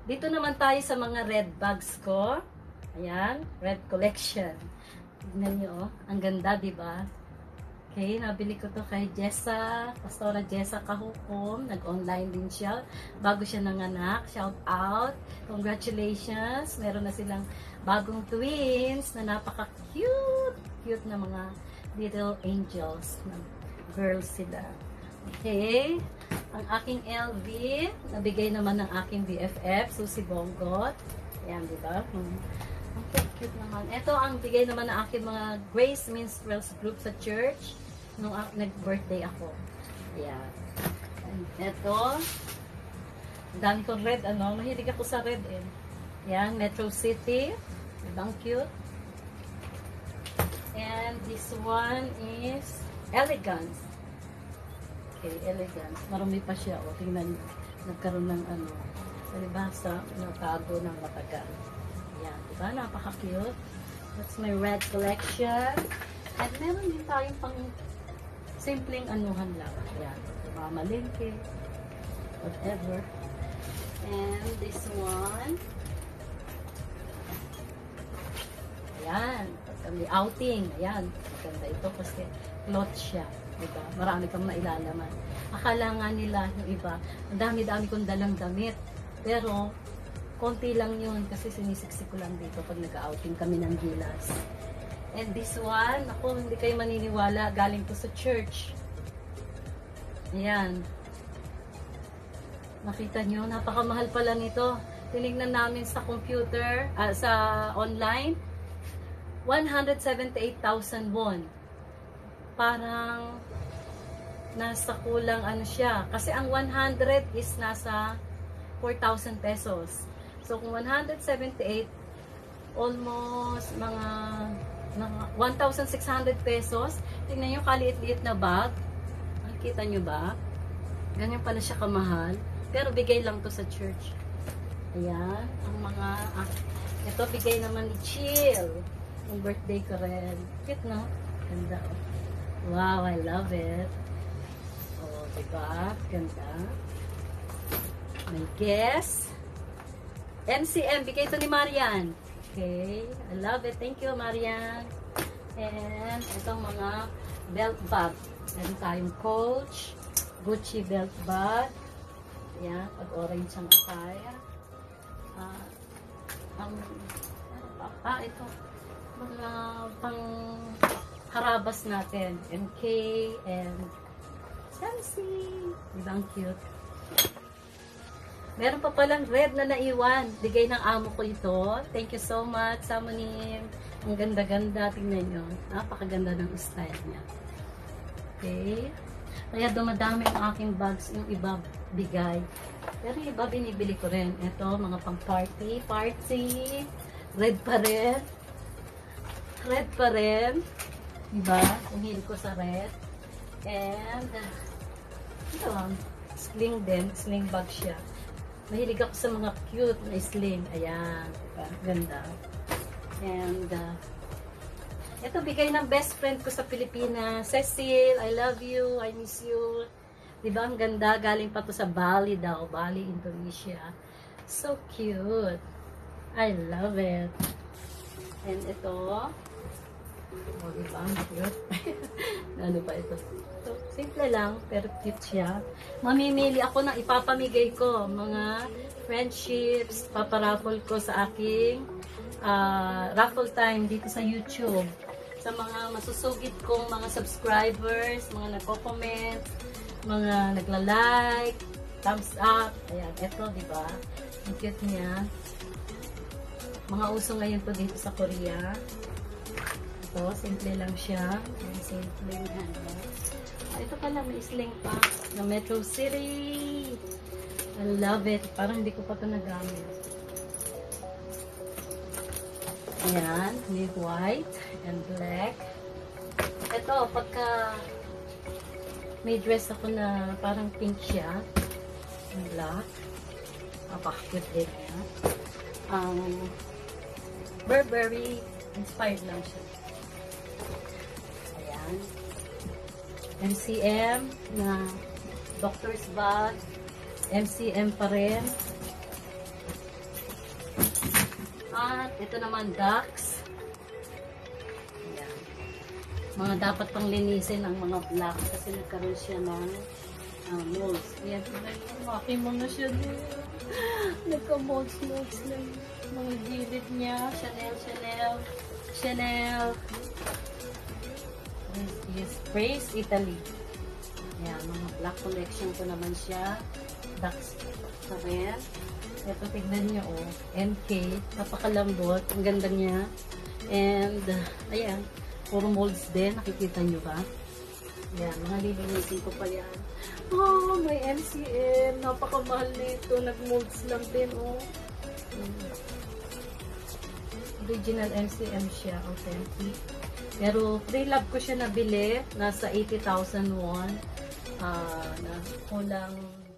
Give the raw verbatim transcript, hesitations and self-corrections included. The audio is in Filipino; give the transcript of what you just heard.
Dito naman tayo sa mga red bags ko. Ayan, red collection. Tignan nyo, oh. Ang ganda, di ba? Okay, nabili ko to kay Jessa, Pastora Jessa Kahukom. Nag-online din siya bago siya nanganak. Shout out. Congratulations. Meron na silang bagong twins na napaka-cute. Cute na mga little angels. Girls sila. Okay. Ang aking L V, nabigay naman ng aking B F F, Susie Bongot. Ayan, di ba? Hmm. Ang cute naman. Ito ang bigay naman ng aking mga Grace Minstrels group sa church nung uh, nag-birthday ako. Ayan. And ito, dami kong red, ano, mahilig ako sa red eh. Ayan, Metro City. Ibang cute. And this one is Elegance. Okay, Elegance. Marami pa siya. O, tingnan nyo. Nagkaroon ng ano, palibasa, natago ng matagal. Ayan, diba? Napaka-cute. That's my red collection. At meron din tayong pang simpleng anuhan lang. Ayan, mamalengke. Whatever. And this one. Ayan, pagka may outing. Ayan, maganda ito kasi cloth siya. Diba? Marami kang mailalaman. Akala nga nila yung iba, ang dami-dami kong dalang damit. Pero, konti lang yun kasi sinisiksik ko lang dito pag nag-outing kami ng Gilas. And this one, ako, hindi kayo maniniwala, galing to sa church. Ayan. Nakita nyo, napakamahal pala nito. Tinignan namin sa computer, uh, sa online, one hundred seventy-eight thousand won. Parang nasa kulang ano siya. Kasi ang one hundred is nasa four thousand pesos. So, kung one hundred seventy-eight, almost mga, mga one thousand six hundred pesos. Tingnan nyo, kaliit-liit na bag. Nakikita nyo ba? Ganyan pala siya kamahal. Pero bigay lang to sa church. Ayan. Ang mga, ah, ito bigay naman ni Chill. Yung birthday ko rin. Cute, no? Ganda, oh. Wow, I love it. Oh, diba? Ganda. May guess. M C M, bigay ito ni Marian. Okay. I love it. Thank you, Marian. And itong mga belt bag. Meron tayong Coach. Gucci belt bag. Ayan. Pag-orange ang attire. Ah, ang, ah, ito. Mga pang harabas natin. M K and Chelsea. Ibang cute. Meron pa palang red na naiwan. Bigay ng amo ko ito. Thank you so much, Samonim. Ang ganda-ganda. Tingnan nyo. Napakaganda ng style niya. Okay. Kaya dumadami ang aking bags. Yung iba bigay. Pero yung iba binibili ko rin. Ito, mga pang party. Party. Red pa rin. Red pa rin. Diba? Ang hilig ko sa red. And, ito lang. Sling din. Sling bag siya. Mahilig ako sa mga cute na sling. Ayan. Diba? Ganda. And, uh, ito, bigay ng best friend ko sa Pilipinas. Cecil, I love you. I miss you. Diba? Ang ganda. Galing pa to sa Bali daw. Bali, Indonesia. So cute. I love it. And ito, oh, diba? Cute. Ano pa ito? So, simple lang, pero cute siya. Mamimili ako ng ipapamigay ko. Mga friendships, paparaffle ko sa aking uh, raffle time dito sa YouTube. Sa mga masusugid kong mga subscribers, mga nagko-comment, mga nagla-like, thumbs up. Ayan, ito, diba? Ang cute niya. Mga uso ngayon to dito sa Korea. Ito, simple lang siya. May simple ano. Ah, ito pala, may sling pa. Na Metro City. I love it. Parang hindi ko pa ito nagamit. Ayan, with white and black. Ito, pagka may dress ako na parang pink siya. And black. Napaka-cute din niya. Um, Burberry inspired lang siya. Ayan. M C M na doctor's bag. M C M pa rin. At ito naman, ducks. Ayan. Mga dapat pang linisin ang mga black kasi nagkaroon siya ng uh, molds. Ayan, maki mo na siya din. Nagka-molds, molds na mga gilid niya. Chanel, Chanel, Chanel. This is Praise Italy. Ayan, mga black collection ko naman siya. Ducks pa rin. Ito, tignan nyo, oh. M K. Napakalambot. Ang ganda niya. And, uh, ayan. Puro molds din. Nakikita nyo ba? Ayan, mga lilinisin ko pa yan. Oh, may M C M. Napakamahal nito. Nag-molds lang din, oh. Hmm. Original M C M siya. Authentic. Pero, pre-love ko siya nabili. Nasa eighty thousand won. Ah, uh, na kulang